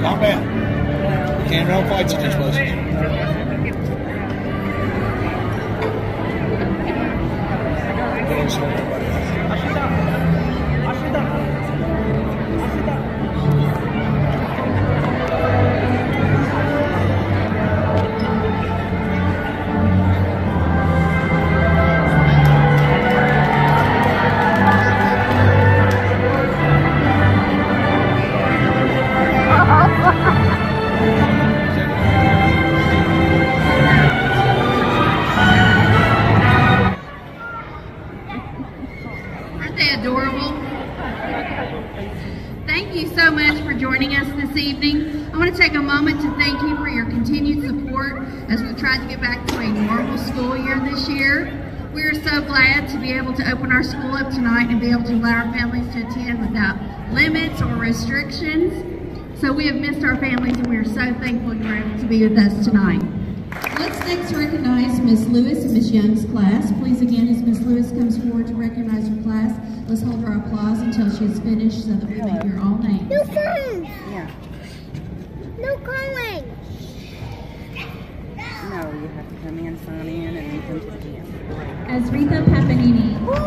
Not bad. Can't run fights in this place. Aren't they adorable? Thank you so much for joining us this evening. I want to take a moment to thank you for your continued support as we tried to get back to a normal school year this year. We are so glad to be able to open our school up tonight and be able to allow our families to attend without limits or restrictions. So we have missed our families and we are so thankful you were able to be with us tonight. Let's next recognize Miss Lewis and Miss Young's class. Please again, as Miss Lewis comes forward to recognize her class, let's hold her applause until she is finished so that we may hear all names. No phones! Yeah. No calling! No, you have to come in, sign in, and then come to the end. Aretha Papineni.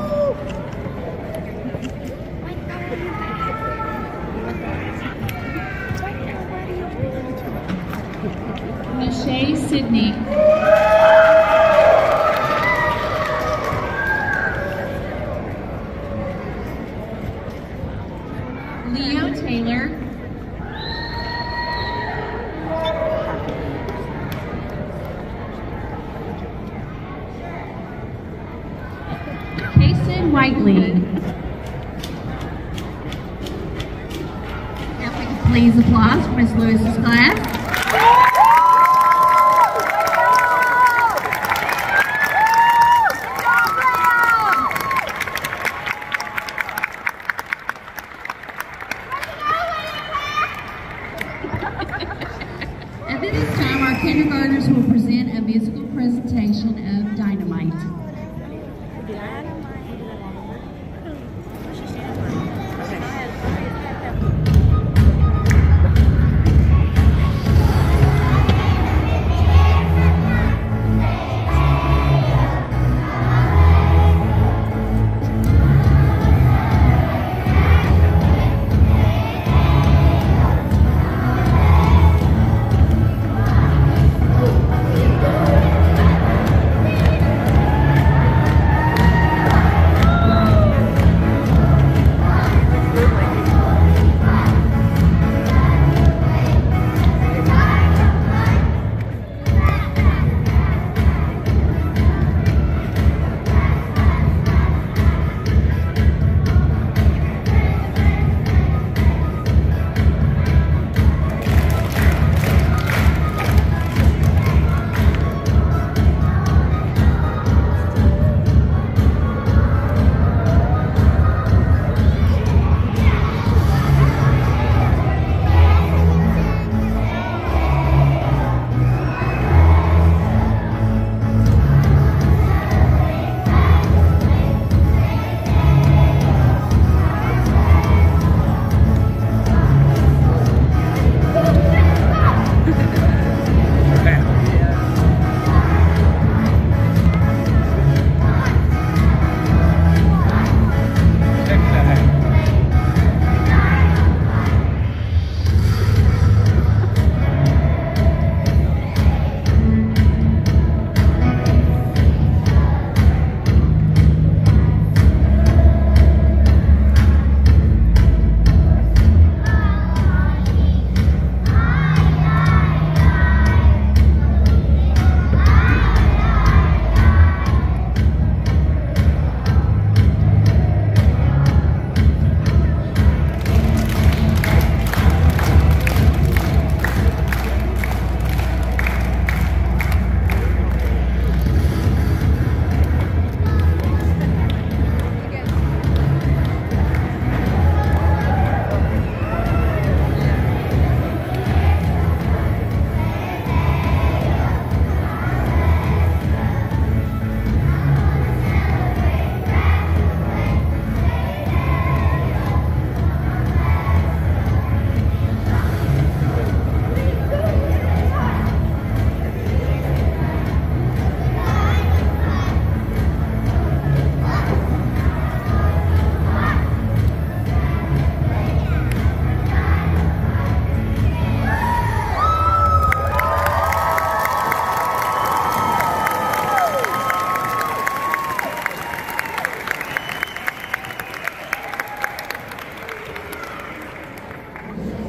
Michelle Sidney. Leo Taylor. Kason Whiteley. Now if we could please applause for Miss Lewis's class. At this time, our kindergartners will present a musical presentation of Dynamite.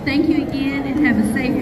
Thank you again, and have a safe